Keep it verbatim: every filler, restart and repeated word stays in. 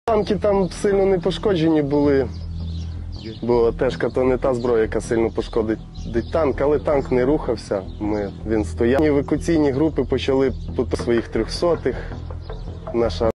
Танки там сильно не пошкоджені були, бо тежка то не та зброя, яка сильно пошкодить танк, але танк не рухався, ми, він стояв. Евакуаційні групи почали по своїх трьохсотих. Наша